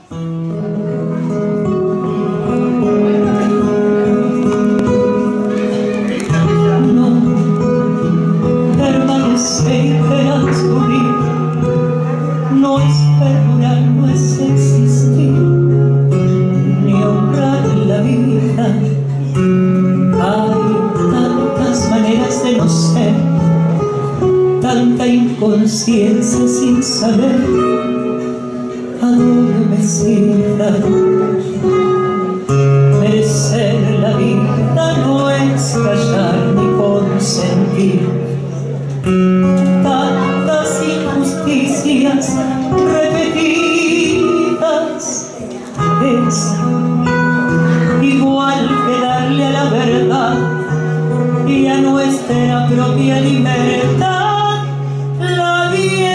Permanecer y transcurrir no es perdurar, no es existir, ni honrar la vida. Hay tantas maneras de no ser, tanta inconsciencia sin saber a dónde me sienta. Merecer la vida no es callar ni consentir tantas injusticias repetidas. Es igual que darle a la verdad y a nuestra propia libertad la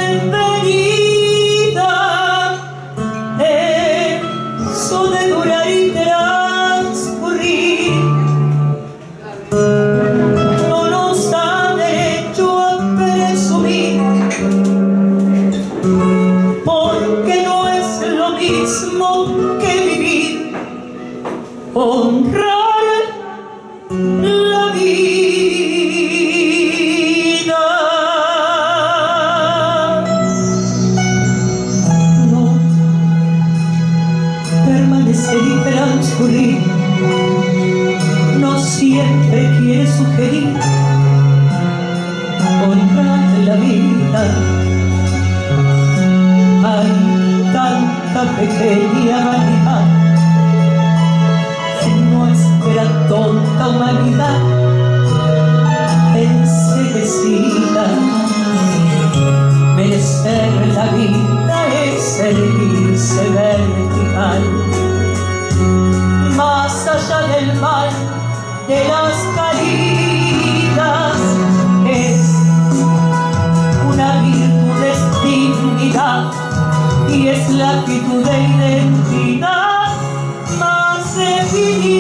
bienvenida. Eso de durar y transcurrir no nos da derecho a presumir, porque no es lo mismo que vivir, honrar la vida. No, permanecer y transcurrir no siempre quiere sugerir honrar la vida. Hay tanta pequeña vanidad en nuestra tonta humanidad enseguecida. Merecer la vida es erguirse vertical, más allá del mal de las caídas. Es una virtud, es dignidad y es la actitud de identidad más definida.